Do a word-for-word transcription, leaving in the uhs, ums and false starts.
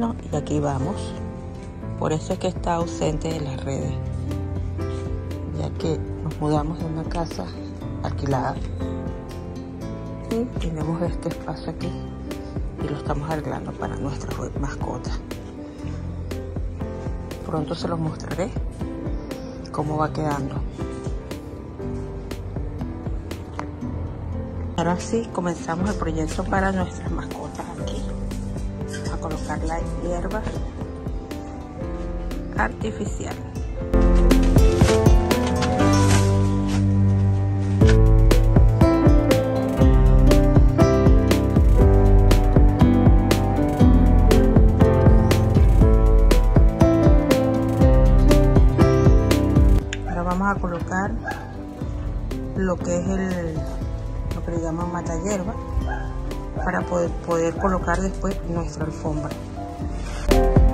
Bueno, y aquí vamos. Por eso es que está ausente de las redes, ya que nos mudamos de una casa alquilada y tenemos este espacio aquí y lo estamos arreglando para nuestras mascotas. Pronto se los mostraré cómo va quedando. Ahora sí, comenzamos el proyecto para nuestras mascotas aquí. Vamos a colocar la hierba artificial. Ahora vamos a colocar lo que es el lo que le llaman mata hierba para poder, poder colocar después nuestra alfombra.